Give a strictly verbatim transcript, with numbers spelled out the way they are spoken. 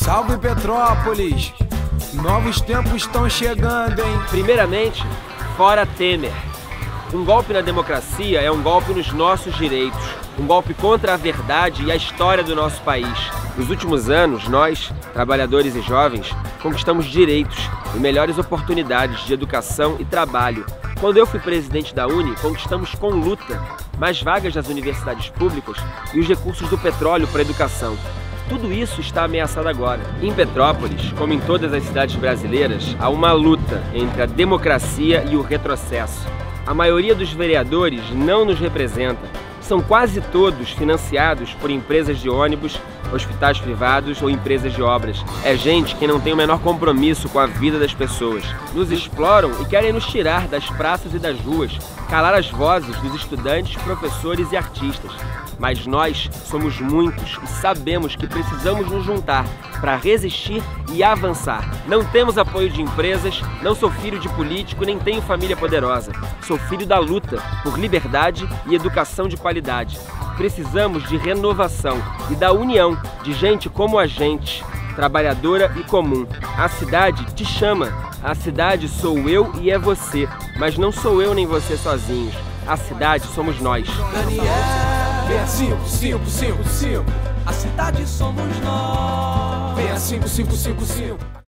Salve Petrópolis! Novos tempos estão chegando, hein? Primeiramente, fora Temer. Um golpe na democracia é um golpe nos nossos direitos, um golpe contra a verdade e a história do nosso país. Nos últimos anos, nós, trabalhadores e jovens, conquistamos direitos e melhores oportunidades de educação e trabalho. Quando eu fui presidente da Uni, conquistamos com luta mais vagas nas universidades públicas e os recursos do petróleo para a educação. Tudo isso está ameaçado agora. Em Petrópolis, como em todas as cidades brasileiras, há uma luta entre a democracia e o retrocesso. A maioria dos vereadores não nos representa. São quase todos financiados por empresas de ônibus, hospitais privados ou empresas de obras. É gente que não tem o menor compromisso com a vida das pessoas. Nos exploram e querem nos tirar das praças e das ruas, calar as vozes dos estudantes, professores e artistas. Mas nós somos muitos e sabemos que precisamos nos juntar para resistir e avançar. Não temos apoio de empresas, não sou filho de político, nem tenho família poderosa. Sou filho da luta por liberdade e educação de qualidade. Precisamos de renovação e da união de gente como a gente, trabalhadora e comum. A cidade te chama. A cidade sou eu e é você, mas não sou eu nem você sozinhos. A cidade somos nós. Vem a cinco, cinco, cinco, cinco. A cidade somos nós. Vem a cinco, cinco, cinco, cinco.